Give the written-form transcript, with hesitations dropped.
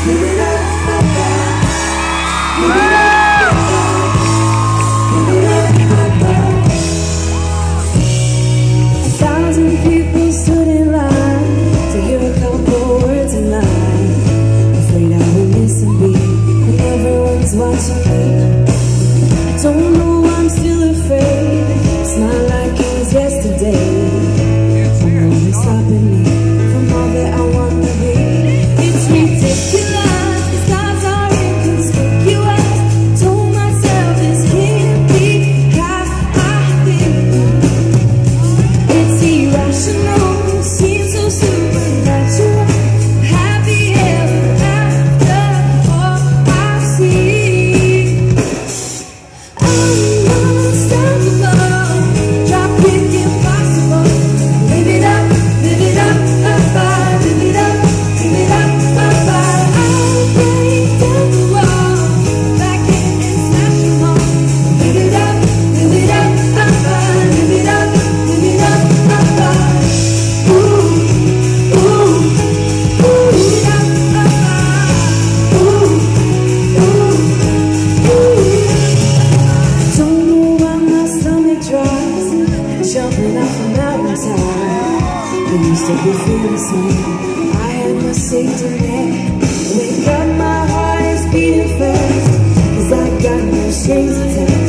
Live it up, people stood in line to hear a couple words in line. Afraid I will miss a beat when everyone's watching me. I don't know why I'm still afraid. It's not like it was yesterday. Nobody's stopping me from all that I want to be. It's ridiculous, the stars are inconspicuous. Told myself this can't be how I feel. It's irrational, seems so supernatural. Happy ever after all I see. I'm unstoppable, drop it impossible. Live it up, live it up, live it up, live it up, I'll break down the wall, back in and smash them all. Live it up, live it up, live it up, live it up. Jumping off a mountainside, I used to be fearless. I had my safety net. Wake up, my heart is beating fast, 'cause I got no strings attached.